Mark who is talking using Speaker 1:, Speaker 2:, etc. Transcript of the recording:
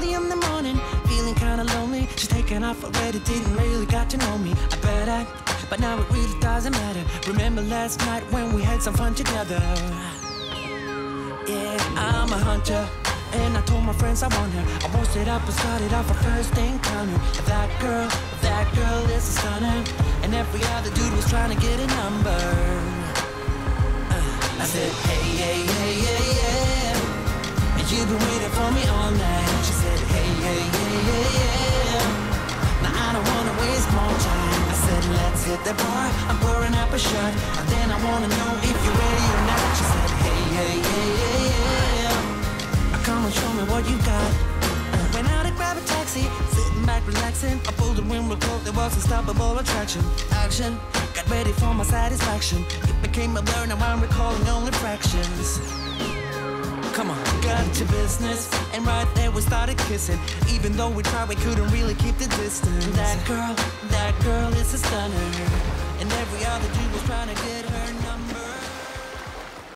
Speaker 1: 3 in the morning, feeling kinda lonely. She's taken off already, didn't really got to know me. I bet but now it really doesn't matter. Remember last night when we had some fun together? Yeah, I'm a hunter, and I told my friends I want her. I posted up and started off a first encounter. That girl is a stunner, and every other dude was trying to get a number. I said, hey, hey, hey, hey, yeah, and you've been waiting for me all night. She said, hey, hey, hey, hey, yeah, now I don't wanna waste more time. I said, let's hit the bar, I'm pouring up a shot, and then I wanna know if you're ready or not. She said, hey, hey, hey, hey, yeah, come and show me what you got. Went out and grabbed a taxi, sitting back relaxing. I pulled the window closed, there was unstoppable attraction. Action, got ready for my satisfaction. It became a blur, now I'm recalling only fractions. Come on, got to business, and right there we started kissing. Even though we tried, we couldn't really keep the distance. That girl is a stunner, and every other dude was trying to get her.